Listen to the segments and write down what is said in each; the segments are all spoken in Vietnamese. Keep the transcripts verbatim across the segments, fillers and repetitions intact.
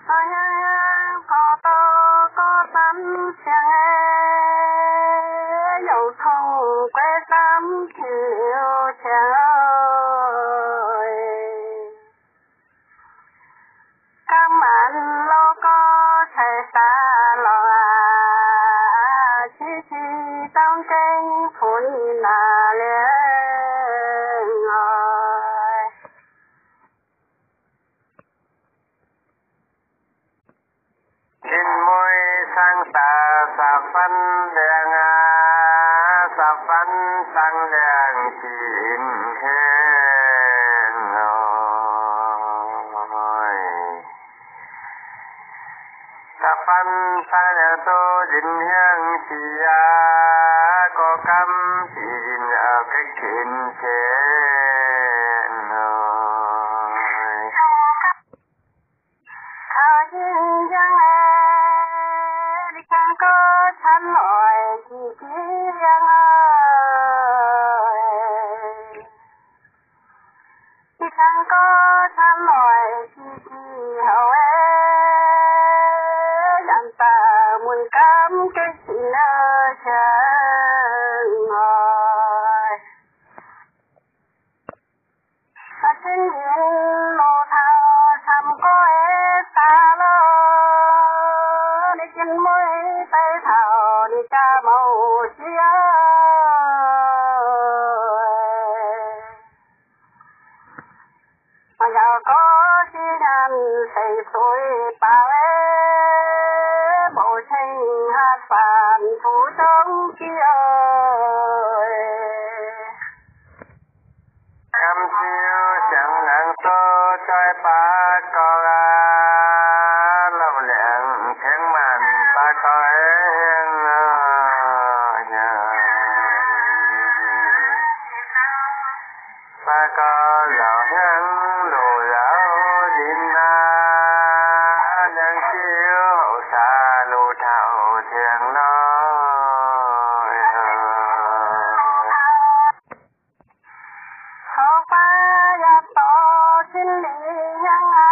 có to có tắm chẳng dầu thông quê tắm chiều trời cam ăn lo có thể xa lo à chi chi trong tranh phun là lên ngồi in môi sang ta sa phân đèn à sa phân sang đèn chín khen rồi sa phân sang đèn tô dính hương chỉ à có cắm chín ở cái chín khen rồi thơ duyên giang đi chẳng có thân hỏi chỉ chỉ giang ơi đi chẳng có thân hỏi chỉ chỉ hậu ơi dặn ta muốn cắm cái gì nơi chân ngồi ta xin nhìn lô thao thăm có ta lo đi chân môi tay thảo đi ca màu chia mà giàu có chi nhàn thầy tôi bảo bộ tranh hát phản thủ sống kia ơi em chiêu chẳng nặng tô trai ba có à lòng lẹn thiên màn ba có em nhà ba có lão nhân đồ lão din na nhân chiêu hậu xa lô thảo thiên nói hậu ba ya to xin lý nhân à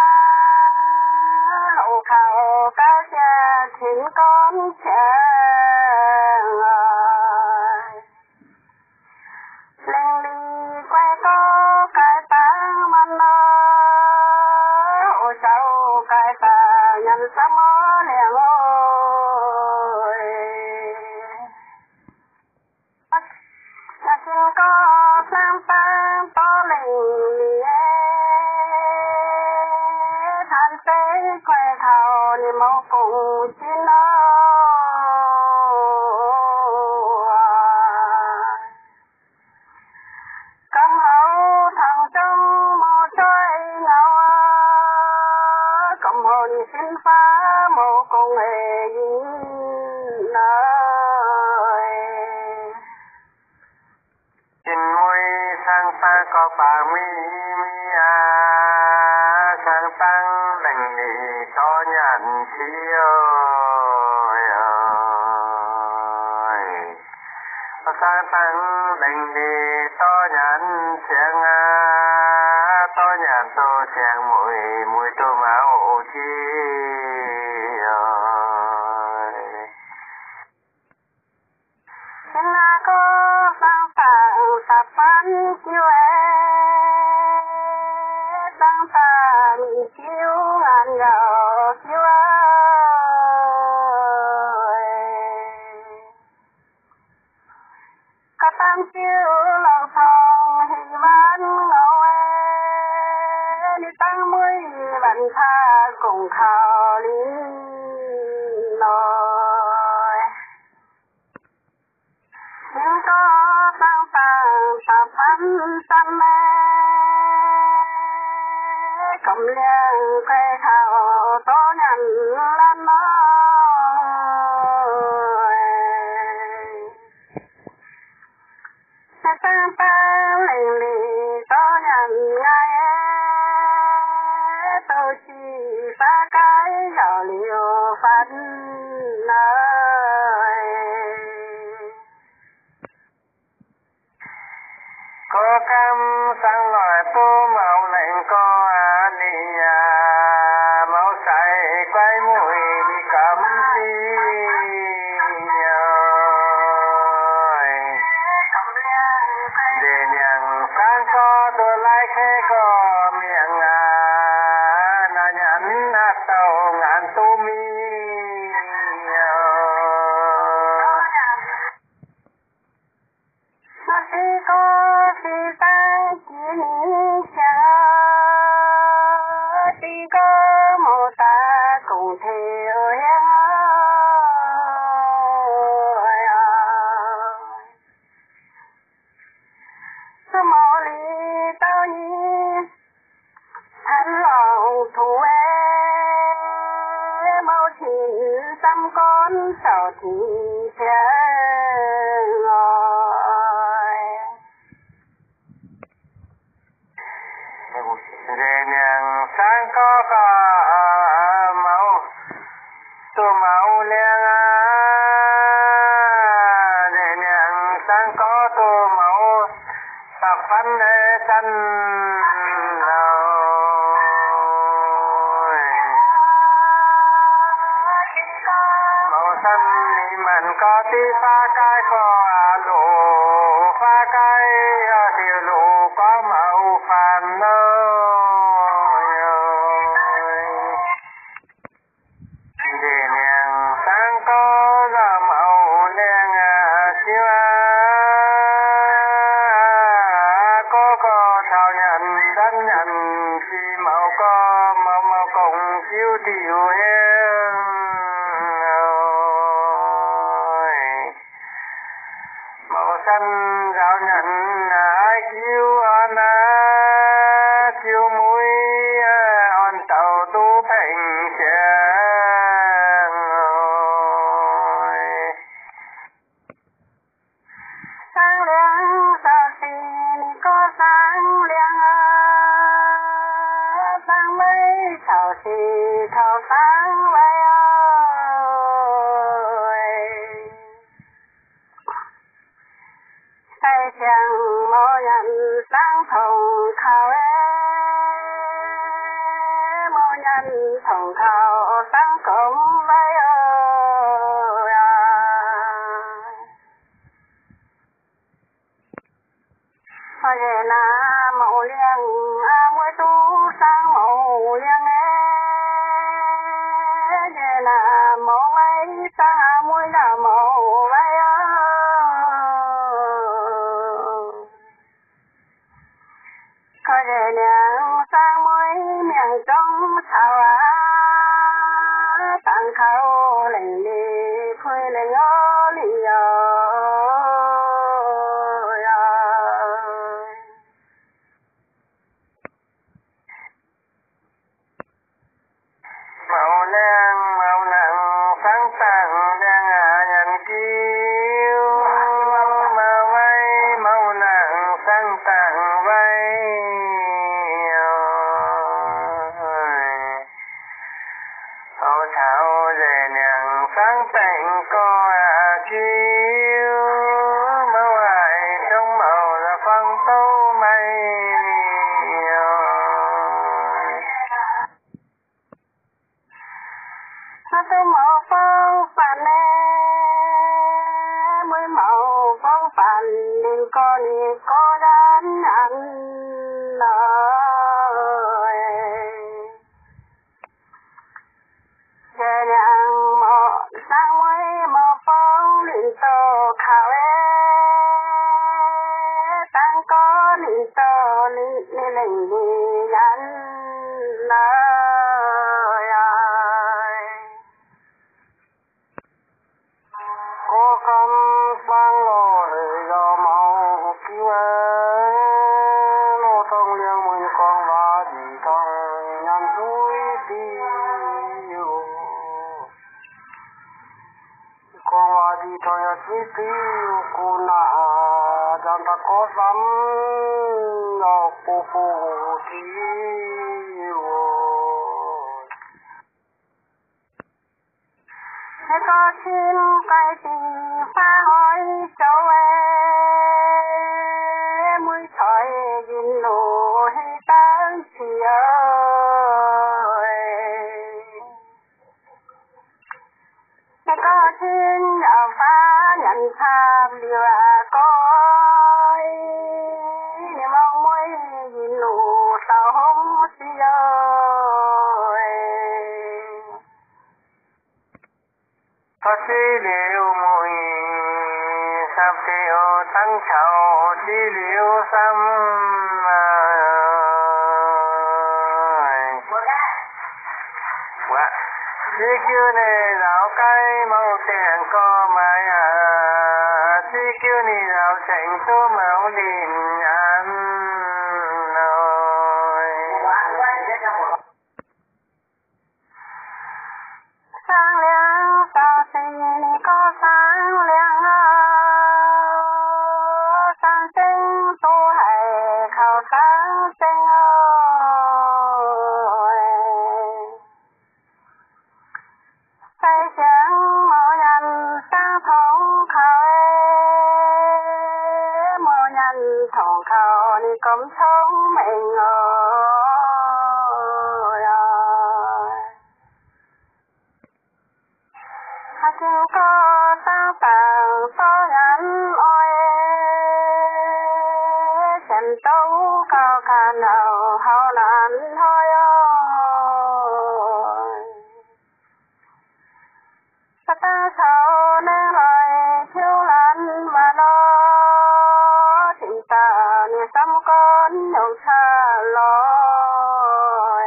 hậu khẩu ca cha thỉnh con chàng ơi lên đi quay có cái tang man ơi hậu cháu cái tang nhân sắm liền ơi xin có sam tam to linh lìa than tế quay thảo ni mẫu cùng xin ơi cam hậu thằng trong màu trôi ngào cầm hồn xin phá mẫu cùng hề nơi in môi sang ta có bà mi mi à sang tăng lành lì to nhàn chi ơi ơi sang tăng lành lì to nhàn xiang à to nhàn tô xiang mùi mùi tô máu chi ơi xin là có sang tạng sạp phán chiêu sang tạng chiêu ngàn dạo chiêu ơi có tam chiêu lòng thong hình văn ngầu đi tăng mươi bản tha cùng khảo lý nói nhưng có sang tàng sạp phán săn mê cầm liêng quay thảo tố nhằn lan nói sang tàng lình lì tố nhằn ngay tôi chỉ phá cái giỏ liều phát nơi có cam sang loại tô màu lạnh có à đi à máu say chín trăm con sáu chín thiên rồi về miền sáng có cả mẫu tu mẫu liên về miền sáng có tu mẫu tập phân để chân mẫu sân mình có tí pha cái có lũ pha cái điều lũ có mẫu phàm về miền sáng có ra mẫu liên chiếu có có thảo nhận đánh nhận khi mẫu có mẫu mẫu cùng chiếu điều em mẫu sân giáo nhận ai chiếu on chiếu mũi on tàu tu thành sáng liang sao xin có sáng liang sáng mấy sao xì thao sáng vậy ơi cây chẳng mô nhận sáng thùng khao mô nhận thùng khao sáng cũng vậy ơi hồi về na mẫu liang a muối tu sang mẫu liang về na mẫu mấy sang a muối là mẫu vậy có về liang sang muối miệng trong thảo á tăng khâu lên đi khui lên ngó li mẫu liên mẫu nặng sáng tặng đang nhận kiêu mẫu vay mẫu nặng sáng tặng vay hậu thảo về nàng sáng tặng có kiêu mẫu ai trong mẫu là phong tâu mây nó tu mẫu phong phản nè mới mẫu phong phản nên con đi có đàn ăn lời về nàng mẫu sang mới mẫu phong liền tô khảo tăng có liền tô liền liền đi ăn lời cô không sang lò để do màu cứu lô thông liêng mình con và chỉ thằng nhằm túi tiêu con và chỉ thằng nhằm túi tiêu cô nạ chẳng ta có dám nó phù phù tiêu hãy có xin quay tình pha hỏi châu em mũi thỏi nhìn nụ hay tan chi ơi hãy có xin ở pha nhận tham điều à coi niềm mong mũi nhìn nụ sao không chi ơi có chi liệu mùi sắp tiêu tăng chào chi liệu xăm quá chi kêu này lão cây màu tiền có mai à chi kêu này lão chảnh số màu đình ăn rồi sáng thì có sáng亮sáng sinh tu hay khẩu sáng sinh ơi xây sáng mỗi nhân sáng thống khẩu mỗi nhân thống khẩu đi cũng sống mình ơi xin có sáng tàng to nhắn ôi chân tấu cao khăn hậu hậu nạn thôi ơi ta ta sao nên lời thiếu lắm mà nó tình ta như sắm con nhậu xa lối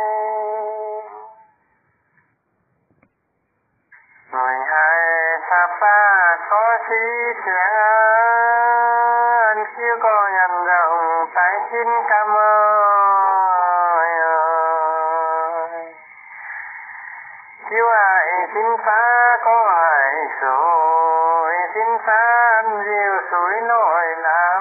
người hai sa pha có sĩ chuyện chưa có nhận rộng tại xin cảm ơn chiếu ai xin phá có ai rồi xin phá ăn diệu suối nổi lắm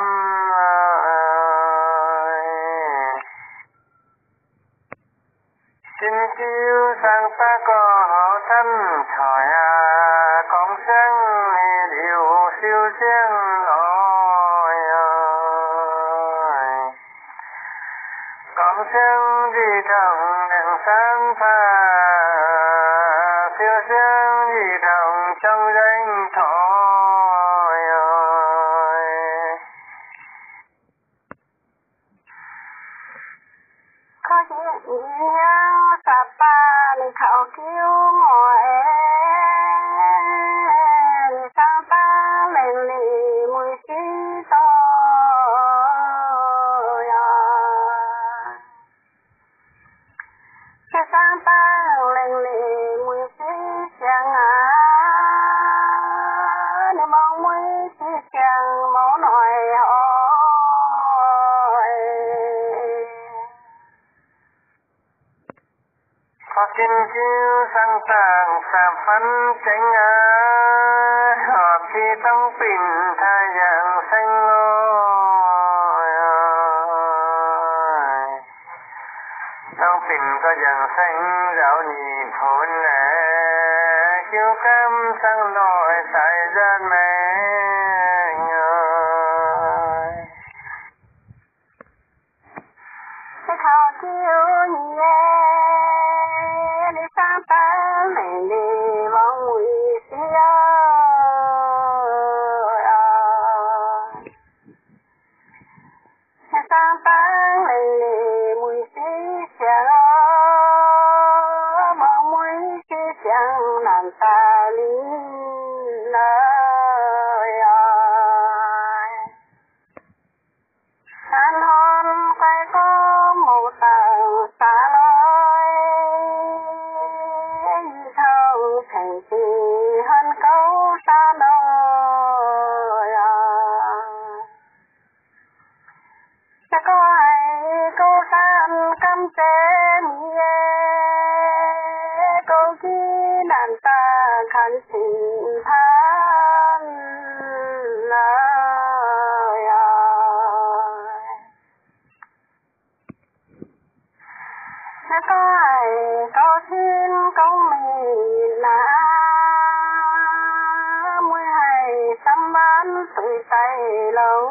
xin chiếu sang phá có họ thân thỏi à con sáng điều siêu riêng ôi ơi con sáng đi đồng đèn sáng pha siêu riêng đi đồng trong danh thỏi ơi có chuyện nhớ sạp ba mình khảo cứu ngồi sang ta lên lì mùi xí to cái sang ta lên lì mùi xí chẳng á nếu mong mùi xí chẳng máu nổi có xin chiếu sang tàng sạp phấn chánh á hợp khi tông bình thay dạng xanh ngôi tông bình có dạng xanh rạo nhị phốn nè chiếu cam sang nội tại dân mẹ cái thao chiếu nhẹ đi sang ta mình đi vòng mùi xí ơi sang ta mình đi mùi xí chẳng vòng mùi xí chẳng làm ta lý nơi ơi san hôn quay có một tầng xa lối thâu thành trì hơn câu xa nơi sẽ có ai câu san căm chế mía câu ký đàn ta khăn xin than lời sẽ có ai câu xin câu mình là mới hay sắm bán tươi tay lâu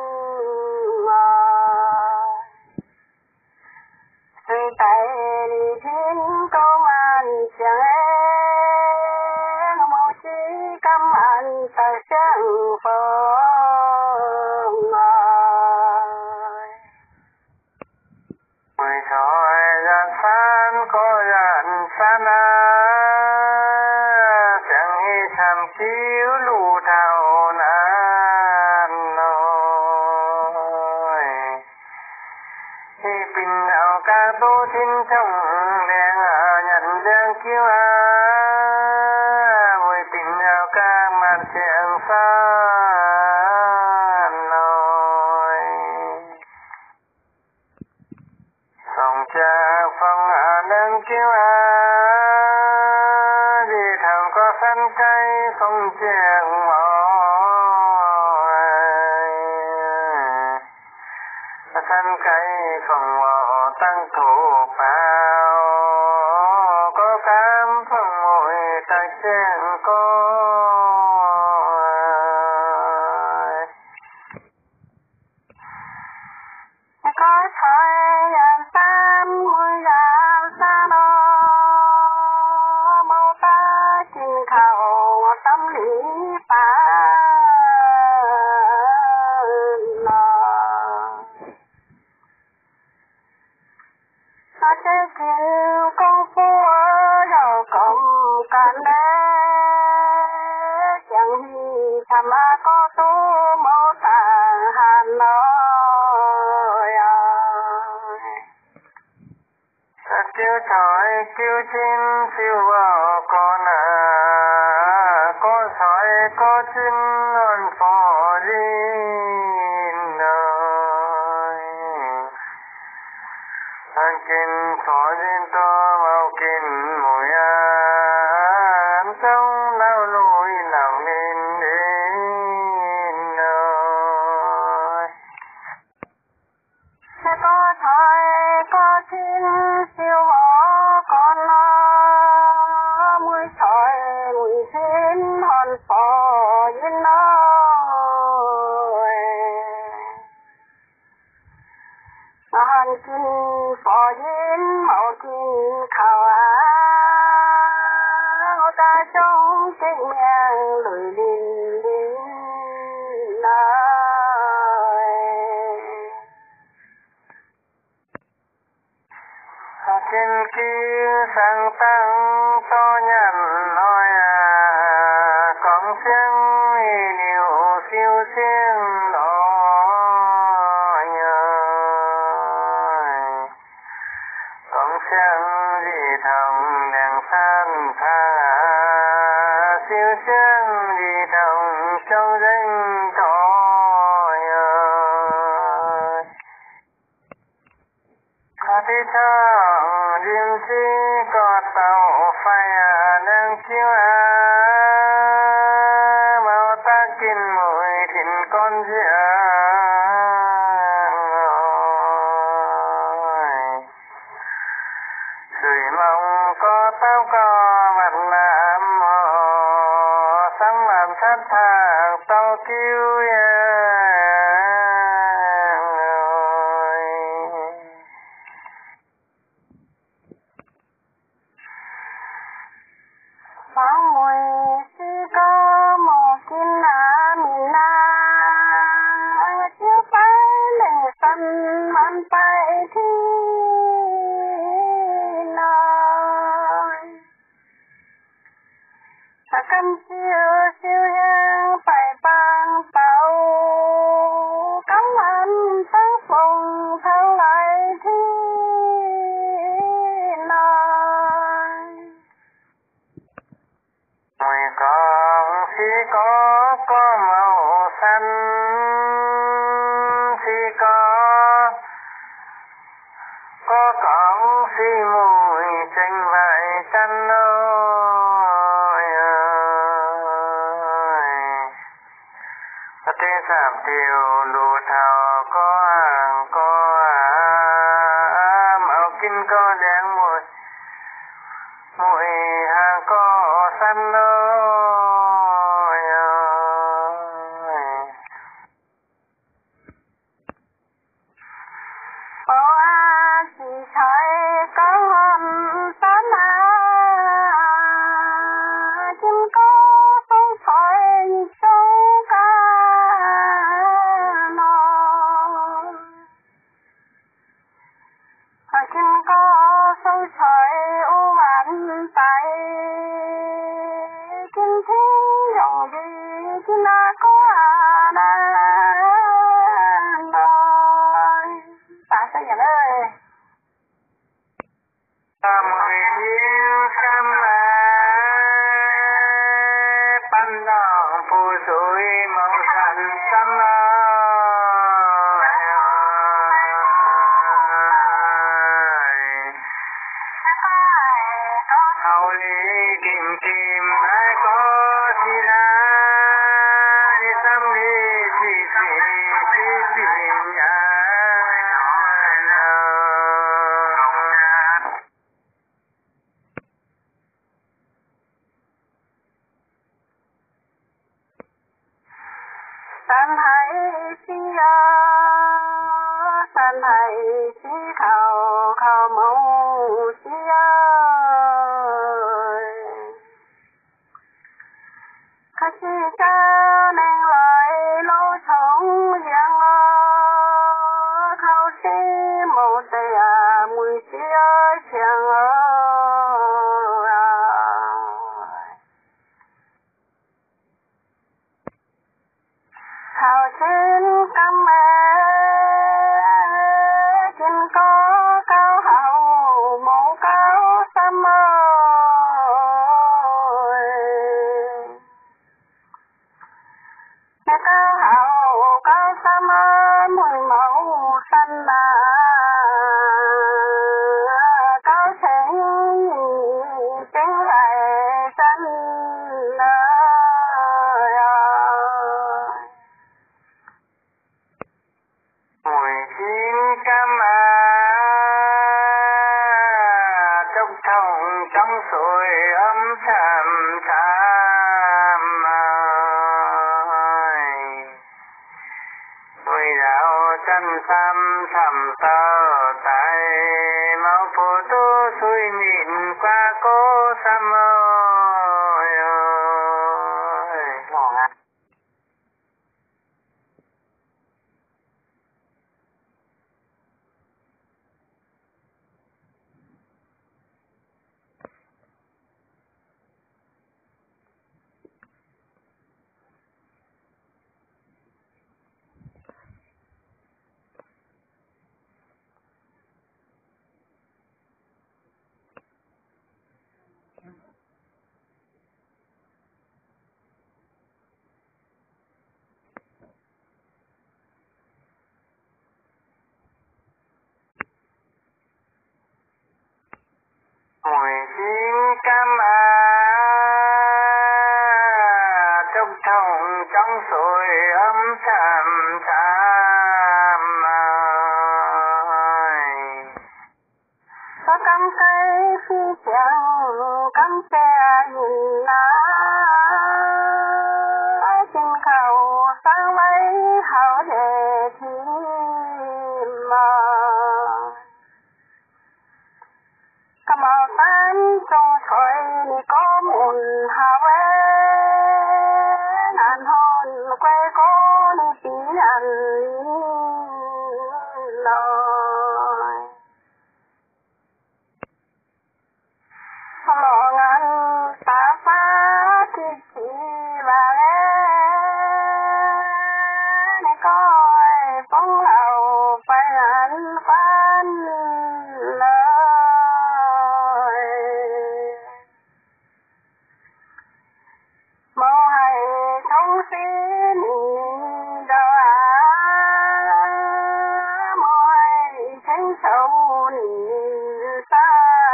tươi tay đi thiên công an chẳng em một chí căm ăn tại sáng phương mười thỏi gian phan có gian phan á chẳng hi tham chiếu lù thảo nan nôi hi bình đạo ca tô thiên trong đèn nhận đèn kiêu á mười bình đạo ca mặt chẳng phan nôi song cha phong à nâng kiêu á đi thằng có thân cây không chèn mỏi thân cây không mỏ tăng thủ bao có cám không ngồi ta chèn có có thời gian tam mươi gian xa đó mâu ta trình khẩu tâm lý ta nó chế kiến công phu rồi cộng cản đế chẳng hi tham á có tu mâu tàng hàn nội kêu sói kêu chim siêu vào con à có sói có chim ngon phò linh ơi ăn kinh phò linh to vào kinh mùi ăn trong lao lùi lòng nên đến ơi sẽ có thời có chim siêu võ con nó mũi sỏi mũi xin hòn phò yên ơi hòn kinh phò yên màu kinh khảo á ta trong cái miệng lùi linh linh nơi trên kia sang tăng to nhận nói à con tiếng nhiều siêu tiếng nói con tiếng gì thằng đèn san tha siêu tiếng gì thằng trong danh thôi đi thang riêng chi có tàu phai đang chiếu mau ta kín mùi thịt con dịa sưởi mong có tao có mặt làm mò sáng làm sát thang tao cứu Phóng mùi si có một kinh á mình na chiếu phải lệnh sân mắn tay thi nơi cầm siêu siêu hương phải bằng tàu cắm ăn sáng phùng thâu lại thi mùi con si có có màu xanh si có có con si mùi tranh vải chăn ơi thế giảm tiêu lù thảo có hàng có à màu kinh có đen mùi mùi hàng có xanh ơi ô a chỉ thấy có hòn tán à chim có không phải sâu ca nó chim có sâu trời u vạn tay chim thiên dòng gì chim na có à na ta sẽ nhận ơi mùi yêu xăm ban lòng phù suối màu xanh xăm hầu lý kim kim ai có xí san thầy xí khảo khảo mẫu xí khá xí cha nên lại lối sống giang khảo xí mẫu tây à mùi xí chàng hào trên cam mê trên có cao hậu mẫu cao xăm ơi mẹ cao hậu cao xăm mùi mẫu xanh là cao trên tiếng lại xanh mùi chín cam à trong thông trong suối ấm thầm thầm ơi mùi đạo chân xăm thầm tơ tay máu phù tu suy nhìn qua cố xăm ơi ơi ngon á. Mùi chín cam à trong thông trong suối ấm thầm thầm ơi có cắm cây phi chẳng cắm xe nhìn ná trên khẩu sáng lấy hảo để chim mơ cầm ở tan trong thôi có một hào ngàn hồn quay có đi tí ăn lời lo ngàn ta phá thì chỉ và lẽ này coi phong lầu phải ăn phán lời màu hay thông xin đâu à màu hay tránh sâu nhìn xa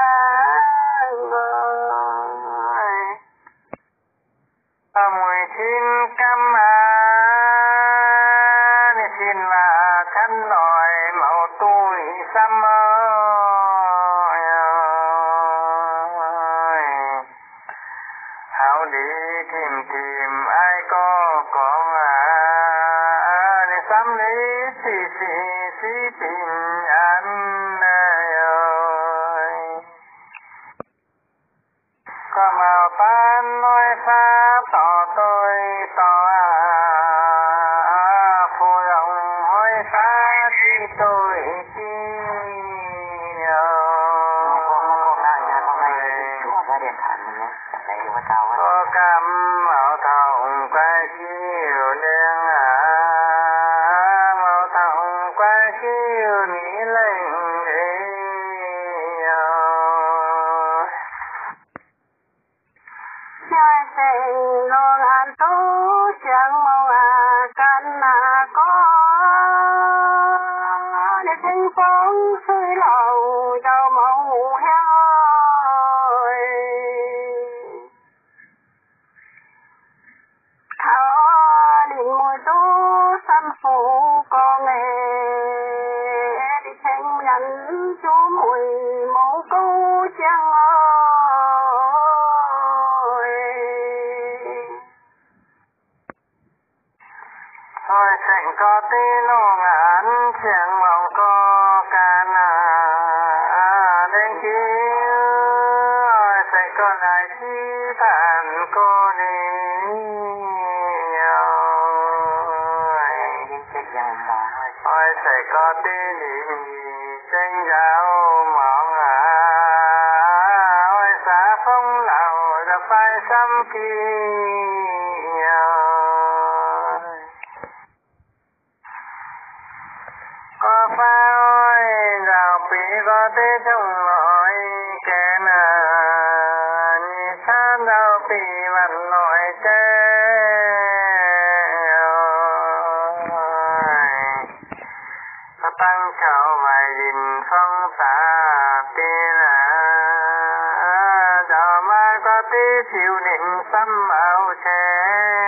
mùi chín cam à xin là khăn nồi màu tuổi xăm ơi hảo đi tìm tìm ai có con à để xăm lý xì xì xì tình anh ơi có màu tan nói pháp tỏ tôi tỏ à phù lòng hỏi phá khi tôi chi có cam màu thòng quay chiều đen à màu thòng quay chiều nghĩ lệnh đi Hãy subscribe cho kênh Ghiền Mì Gõ để không thôi thành có tí cô đi ôi sẽ có tí niệm tranh giáo mong à ôi xã phong lào đã phải xăm kia có phải ôi rào bị có tí trong lỗi kẻ nào như sát đâu bị mặt lỗi chết tăng khẩu vài dìm phong tả tiên à đó mà có tí chịu niệm tâm áo trẻ